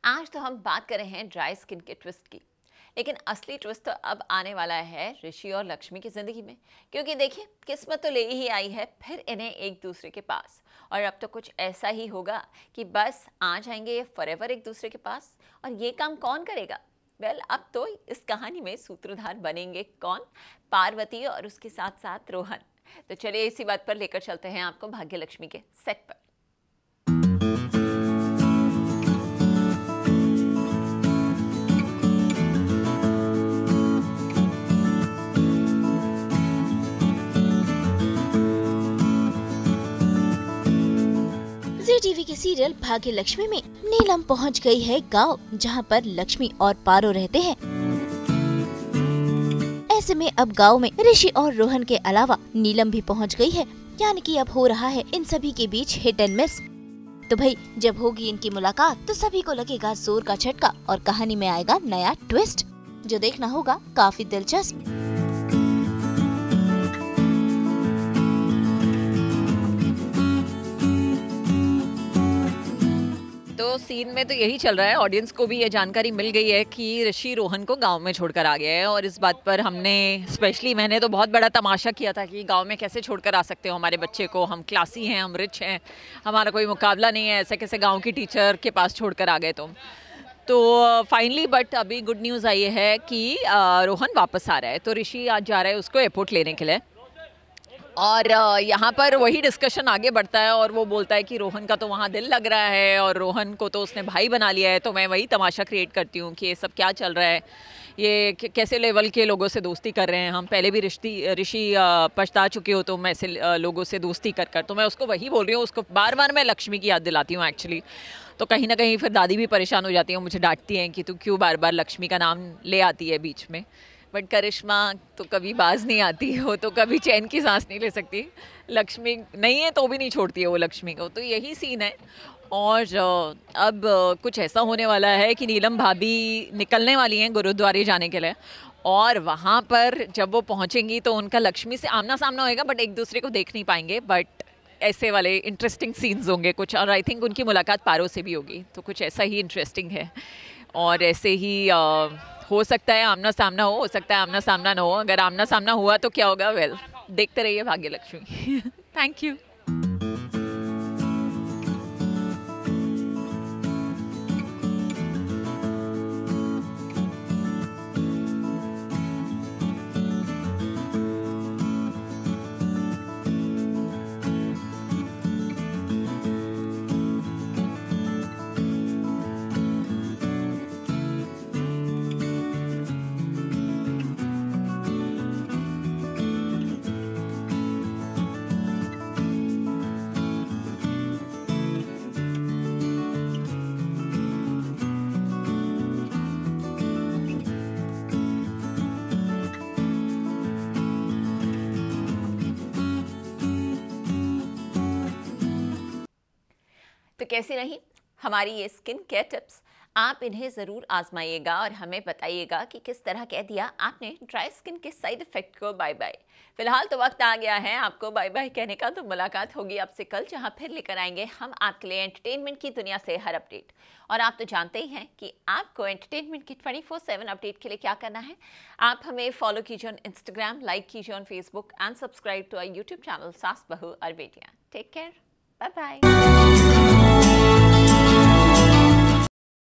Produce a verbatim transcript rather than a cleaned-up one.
आज तो हम बात कर रहे हैं ड्राई स्किन के ट्विस्ट की, लेकिन असली ट्विस्ट तो अब आने वाला है ऋषि और लक्ष्मी की जिंदगी में। क्योंकि देखिए, किस्मत तो ले ही आई है फिर इन्हें एक दूसरे के पास, और अब तो कुछ ऐसा ही होगा कि बस आ जाएंगे ये फॉरएवर एक दूसरे के पास। और ये काम कौन करेगा? वेल well, अब तो इस कहानी में सूत्रधार बनेंगे कौन? पार्वती और उसके साथ साथ रोहन। तो चलिए इसी बात पर लेकर चलते हैं आपको भाग्य लक्ष्मी के सेट पर। जी टीवी के सीरियल भाग्य लक्ष्मी में नीलम पहुंच गई है गांव, जहां पर लक्ष्मी और पारो रहते हैं। ऐसे में अब गांव में ऋषि और रोहन के अलावा नीलम भी पहुंच गई है, यानी कि अब हो रहा है इन सभी के बीच हिट एंड मिस। तो भाई जब होगी इनकी मुलाकात तो सभी को लगेगा जोर का झटका और कहानी में आएगा नया ट्विस्ट, जो देखना होगा काफी दिलचस्प। तो सीन में तो यही चल रहा है, ऑडियंस को भी ये जानकारी मिल गई है कि ऋषि रोहन को गांव में छोड़कर आ गया है। और इस बात पर हमने स्पेशली मैंने तो बहुत बड़ा तमाशा किया था कि गांव में कैसे छोड़कर आ सकते हो हमारे बच्चे को, हम क्लासी हैं, हम रिच हैं, हमारा कोई मुकाबला नहीं है, ऐसे कैसे गांव की टीचर के पास छोड़कर आ गए तुम। तो फाइनली बट अभी गुड न्यूज़ आई है कि रोहन वापस आ रहा है। तो ऋषि आज जा रहा है उसको एयरपोर्ट लेने के लिए, और यहाँ पर वही डिस्कशन आगे बढ़ता है और वो बोलता है कि रोहन का तो वहाँ दिल लग रहा है और रोहन को तो उसने भाई बना लिया है। तो मैं वही तमाशा क्रिएट करती हूँ कि ये सब क्या चल रहा है, ये कैसे लेवल के लोगों से दोस्ती कर रहे हैं हम। पहले भी ऋषि ऋषि पछता चुके हो तुम ऐसे लोगों से दोस्ती कर कर। तो मैं उसको वही बोल रही हूँ, उसको बार बार मैं लक्ष्मी की याद दिलाती हूँ एक्चुअली। तो कहीं ना कहीं फिर दादी भी परेशान हो जाती है, मुझे डांटती हैं कि तू क्यों बार बार लक्ष्मी का नाम ले आती है बीच में। बट करिश्मा तो कभी बाज नहीं आती हो, तो कभी चैन की सांस नहीं ले सकती। लक्ष्मी नहीं है तो भी नहीं छोड़ती है वो लक्ष्मी को। तो यही सीन है। और अब कुछ ऐसा होने वाला है कि नीलम भाभी निकलने वाली हैं गुरुद्वारे जाने के लिए, और वहाँ पर जब वो पहुँचेंगी तो उनका लक्ष्मी से आमना सामना होएगा, बट एक दूसरे को देख नहीं पाएंगे। बट ऐसे वाले इंटरेस्टिंग सीन्स होंगे कुछ, और आई थिंक उनकी मुलाकात पारो से भी होगी। तो कुछ ऐसा ही इंटरेस्टिंग है। और ऐसे ही आ, हो सकता है आमना सामना हो, हो सकता है आमना सामना ना हो। अगर आमना सामना हुआ तो क्या होगा? वेल well, देखते रहिए भाग्य लक्ष्मी। Thank you. तो कैसी रही हमारी ये स्किन केयर टिप्स? आप इन्हें ज़रूर आजमाइएगा और हमें बताइएगा कि किस तरह कह दिया आपने ड्राई स्किन के साइड इफ़ेक्ट को बाय बाय। फिलहाल तो वक्त आ गया है आपको बाय बाय कहने का। तो मुलाकात होगी आपसे कल, जहां फिर लेकर आएंगे हम आपके लिए एंटरटेनमेंट की दुनिया से हर अपडेट। और आप तो जानते ही हैं कि आपको एंटरटेनमेंट की ट्वेंटी फोर सेवन अपडेट के लिए क्या करना है। आप हमें फॉलो कीजिए ऑन इंस्टाग्राम, लाइक कीजिए on Facebook and subscribe to our YouTube channel सास बहू और बेटियाँ। Take care, bye bye.